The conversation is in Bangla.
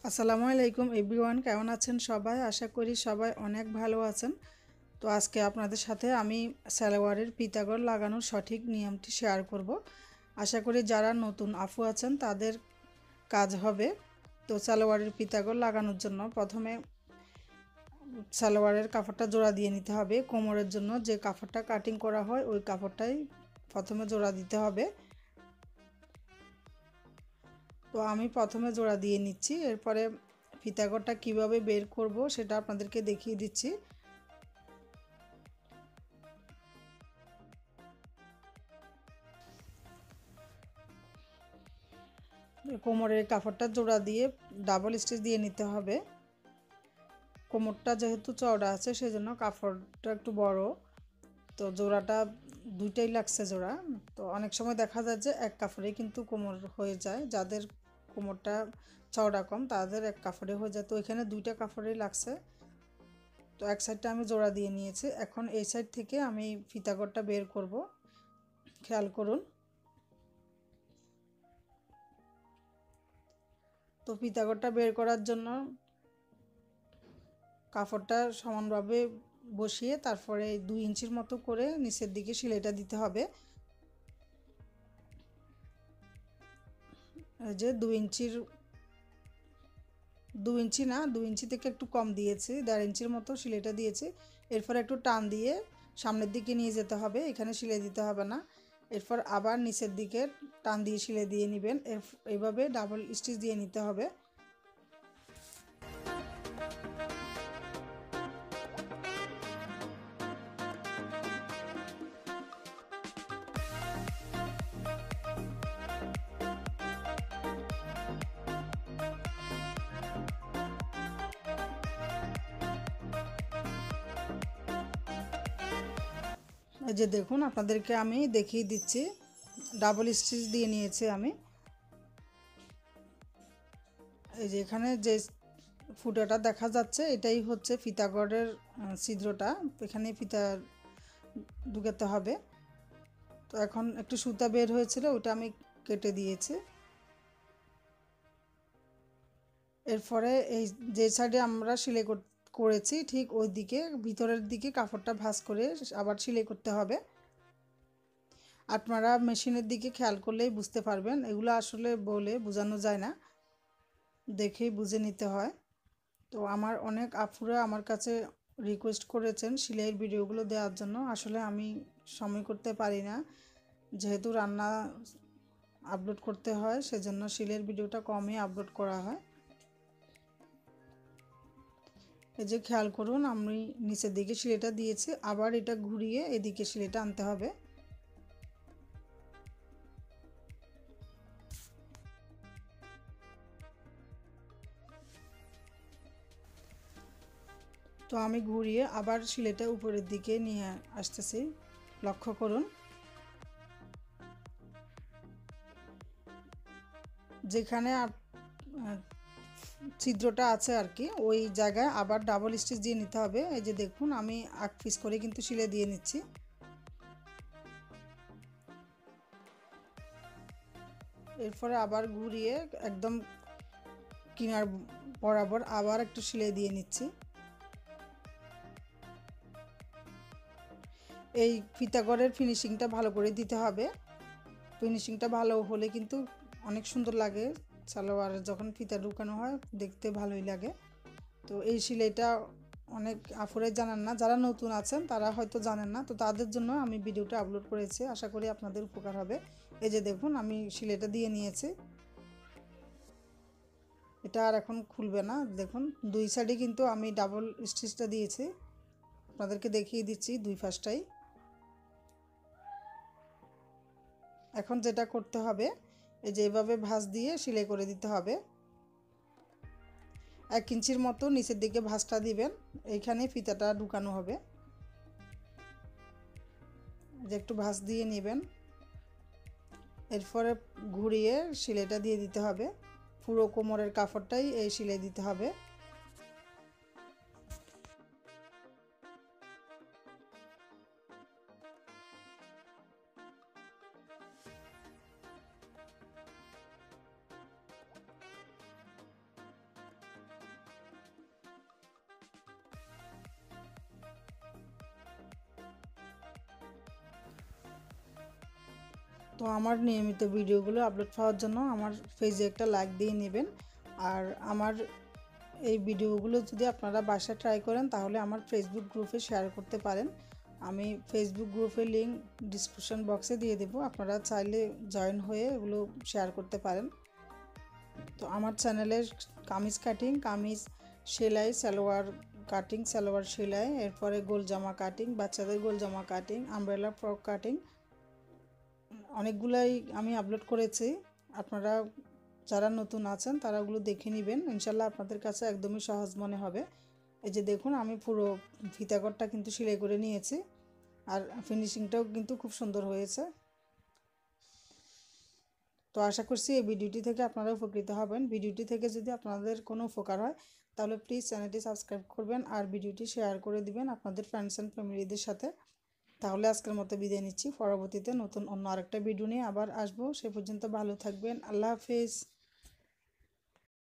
আসসালামু আলাইকুম এভরিওয়ান, কেমন আছেন সবাই? আশা করি সবাই অনেক ভালো আছেন। তো আজকে আপনাদের সাথে আমি সালোয়ারের পিতাগড় লাগানোর সঠিক নিয়মটি শেয়ার করব। আশা করি যারা নতুন আপু আছেন তাদের কাজ হবে। তো সালোয়ারের পিতাগড় লাগানোর জন্য প্রথমে সালোয়ারের কাপড়টা জোড়া দিয়ে নিতে হবে। কোমরের জন্য যে কাপড়টা কাটিং করা হয় ওই কাপড়টাই প্রথমে জোড়া দিতে হবে। তো আমি প্রথমে জোড়া দিয়ে নিচ্ছি, এরপরে ফিতাগড়টা কিভাবে বের করব সেটা আপনাদেরকে দেখিয়ে দিচ্ছি। কোমরের কাপড়টা জোড়া দিয়ে ডাবল স্টিচ দিয়ে নিতে হবে। কোমরটা যেহেতু চওড়া আছে সেজন্য কাপড়টা একটু বড়, তো জোড়াটা দুইটাই লাগছে জোড়া। তো অনেক সময় দেখা যায় যে এক কাপড়ে কিন্তু কোমর হয়ে যায়, যাদের কোমরটা চওড়া কম তাদের এক কাপড়ে হয়ে যায়। তো এখানে দুইটা কাপড়েই লাগছে। তো এক সাইডটা আমি জোড়া দিয়ে নিয়েছি, এখন এই সাইড থেকে আমি ফিতাগড়টা বের করব। খেয়াল করুন। তো ফিতাগড়টা বের করার জন্য কাপড়টা সমানভাবে বসিয়ে তারপরে 2 ইঞ্চির মতো করে নিচের দিকে সেলাইটা দিতে হবে। এই যে 2 ইঞ্চি না, 2 ইঞ্চি থেকে একটু কম দিয়েছি, 1.5 ইঞ্চির মতো সেলাইটা দিয়েছি। এরপর একটু টান দিয়ে সামনের দিকে নিয়ে যেতে হবে, এখানে সেলাই দিতে হবে না। এরপর আবার নিচের দিকে টান দিয়ে সেলাই দিয়ে নেবেন। এইভাবে ডাবল স্টিচ দিয়ে নিতে হবে। এই যে দেখুন, আপনাদেরকে আমি দেখিয়ে দিচ্ছি। ডাবল স্টিচ দিয়ে নিয়েছি আমি। এই যে এখানে যে ফুটাটা দেখা যাচ্ছে এটাই হচ্ছে ফিতাগড়ের ছিদ্রটা, এখানে ফিতা ঢুকাতে হবে। তো এখন একটু সুতা বের হয়েছিল, ওটা আমি কেটে দিয়েছি। এরপরে এই যে সাইডে আমরা সেলাই করেছি ঠিক ওই দিকে ভিতরের দিকে কাপড়টা ভাঁজ করে আবার সেলাই করতে হবে। আপনারা মেশিনের দিকে খেয়াল করলেই বুঝতে পারবেন, এগুলো আসলে বলে বোঝানো যায় না, দেখেই বুঝে নিতে হয়। তো আমার অনেক আপুরা আমার কাছে রিকোয়েস্ট করেছেন সেলাইয়ের ভিডিওগুলো দেওয়ার জন্য। আসলে আমি সময় করতে পারি না, যেহেতু রান্না আপলোড করতে হয় সেজন্য সেলাইয়ের ভিডিওটা কমই আপলোড করা হয়। এই যে খেয়াল করুন, আমি নিচের দিকে সেলাইটা দিয়েছি, আবার এটা ঘুরিয়ে এদিকে সেলাইটা আনতে হবে। তো আমি ঘুরিয়ে আবার সেলাইটা উপরের দিকে নিয়ে আসতেছি, লক্ষ্য করুন। যেখানে ছিদ্রটা আছে আর কি, ওই জায়গায় আবার ডাবল স্টিচ দিয়ে নিতে হবে। এই যে দেখুন, আমি 8 পিস করে কিন্তু সেলাই দিয়ে নিচ্ছি। এরপরে আবার ঘুরিয়ে একদম কিনার বরাবর আবার একটু সেলাই দিয়ে নিচ্ছি। এই ফিতাগড়ের ফিনিশিংটা ভালো করে দিতে হবে। ফিনিশিংটা ভালো হলে কিন্তু অনেক সুন্দর লাগে, সালোয়ার যখন ফিতা ঢুকানো হয় দেখতে ভালোই লাগে। তো এই সেলাইটা অনেক আপুরাই জানেন না, যারা নতুন আছেন তারা হয়তো জানেন না, তো তাদের জন্য আমি ভিডিওটা আপলোড করেছি, আশা করি আপনাদের উপকার হবে। এই যে দেখুন, আমি সেলাইটা দিয়ে নিয়েছি, এটা আর এখন খুলবে না। দেখুন দুই সাইডে কিন্তু আমি ডাবল স্টিচটা দিয়েছি, আপনাদেরকে দেখিয়ে দিচ্ছি দুই পাশটাই। এখন যেটা করতে হবে, এই যে এভাবে ভাঁজ দিয়ে সেলাই করে দিতে হবে। 1 ইঞ্চির মতো নিচের দিকে ভাঁজটা দিবেন, এইখানে ফিতাটা ঢুকানো হবে। যে একটু ভাঁজ দিয়ে নেবেন, এরপরে ঘুরিয়ে সেলাইটা দিয়ে দিতে হবে। পুরো কোমরের কাপড়টাই এই সেলাই দিতে হবে। তো আমার নিয়মিত ভিডিওগুলো আপলোড পাওয়ার জন্য আমার পেজে একটা লাইক দিয়ে নেবেন। আর আমার এই ভিডিওগুলো যদি আপনারা বাসায় ট্রাই করেন তাহলে আমার ফেসবুক গ্রুপে শেয়ার করতে পারেন। আমি ফেসবুক গ্রুপের লিঙ্ক ডিসক্রিপশন বক্সে দিয়ে দেব, আপনারা চাইলে জয়েন হয়ে এগুলো শেয়ার করতে পারেন। তো আমার চ্যানেলের কামিজ কাটিং, কামিজ সেলাই, সালোয়ার কাটিং, সালোয়ার সেলাই, এরপরে গোল জামা কাটিং, বাচ্চাদের গোল জামা কাটিং, আমব্রেলা ফ্রক কাটিং অনেকগুলাই আমি আপলোড করেছি। আপনারা যারা নতুন আছেন তারা ওগুলো দেখে নেবেন, ইনশাল্লাহ আপনাদের কাছে একদমই সহজ মনে হবে। এই যে দেখুন আমি পুরো ফিতাঘরটা কিন্তু সেলাই করে নিয়েছি, আর ফিনিশিংটাও কিন্তু খুব সুন্দর হয়েছে। তো আশা করছি এই ভিডিওটি থেকে আপনারা উপকৃত হবেন। ভিডিওটি থেকে যদি আপনাদের কোনো উপকার হয় তাহলে প্লিজ চ্যানেলটি সাবস্ক্রাইব করবেন আর ভিডিওটি শেয়ার করে দিবেন আপনাদের ফ্রেন্ডস অ্যান্ড ফ্যামিলিদের সাথে। তাহলে আজকের মতো বিদায় নিচ্ছি, পরবর্তীতে নতুন অন্য আরেকটা ভিডিও নিয়ে আবার আসবো। সে পর্যন্ত ভালো থাকবেন, আল্লাহ হাফেজ।